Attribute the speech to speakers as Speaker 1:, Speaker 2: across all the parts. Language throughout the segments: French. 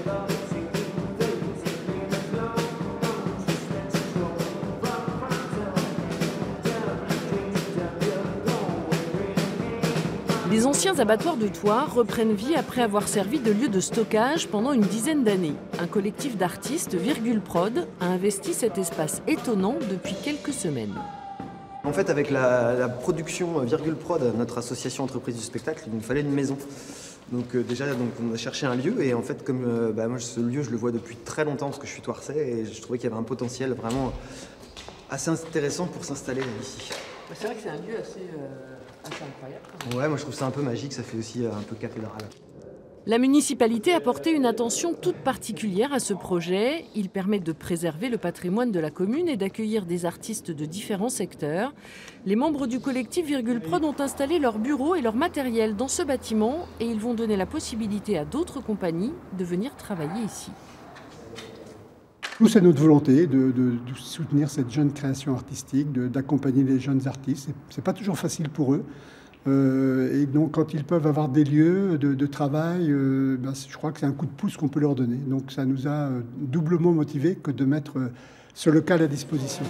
Speaker 1: Les anciens abattoirs de Thouars reprennent vie après avoir servi de lieu de stockage pendant une dizaine d'années. Un collectif d'artistes, Virgule Prod, a investi cet espace étonnant depuis quelques semaines.
Speaker 2: En fait, avec la production Virgule Prod, notre association entreprise du spectacle, il nous fallait une maison. Donc on a cherché un lieu et en fait comme moi ce lieu je le vois depuis très longtemps parce que je suis Thouarsais et je trouvais qu'il y avait un potentiel vraiment assez intéressant pour s'installer ici.
Speaker 1: C'est vrai que c'est un lieu assez incroyable.
Speaker 2: Ouais, moi je trouve ça un peu magique, ça fait aussi un peu cathédrale.
Speaker 1: La municipalité a porté une attention toute particulière à ce projet. Il permet de préserver le patrimoine de la commune et d'accueillir des artistes de différents secteurs. Les membres du collectif Virgule Prod ont installé leurs bureaux et leur matériel dans ce bâtiment et ils vont donner la possibilité à d'autres compagnies de venir travailler ici.
Speaker 3: Nous, c'est notre volonté de soutenir cette jeune création artistique, d'accompagner les jeunes artistes. C'est pas toujours facile pour eux. Et donc, quand ils peuvent avoir des lieux de travail, je crois que c'est un coup de pouce qu'on peut leur donner. Donc, ça nous a doublement motivés que de mettre ce local à disposition.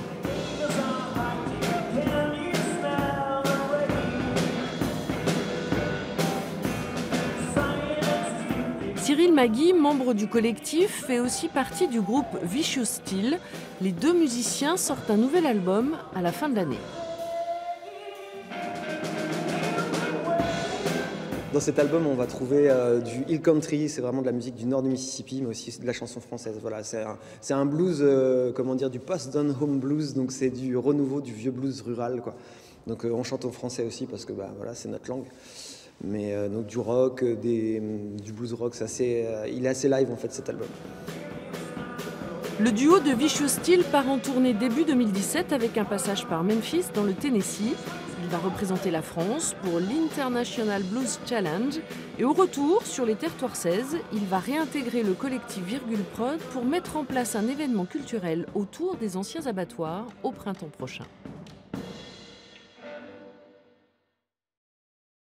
Speaker 1: Cyril Magui, membre du collectif, fait aussi partie du groupe Vicious Steel. Les deux musiciens sortent un nouvel album à la fin de l'année.
Speaker 2: Dans cet album, on va trouver du hill country, c'est vraiment de la musique du nord du Mississippi, mais aussi de la chanson française. Voilà, c'est un blues, du post-down-home blues, donc c'est du renouveau du vieux blues rural, quoi. Donc on chante en français aussi parce que c'est notre langue. Mais donc du rock, du blues rock, il est assez live en fait cet album.
Speaker 1: Le duo de Vicious Steel part en tournée début 2017 avec un passage par Memphis dans le Tennessee. Il va représenter la France pour l'International Blues Challenge et au retour, sur les terres thouarsaises, il va réintégrer le collectif Virgule Prod pour mettre en place un événement culturel autour des anciens abattoirs au printemps prochain.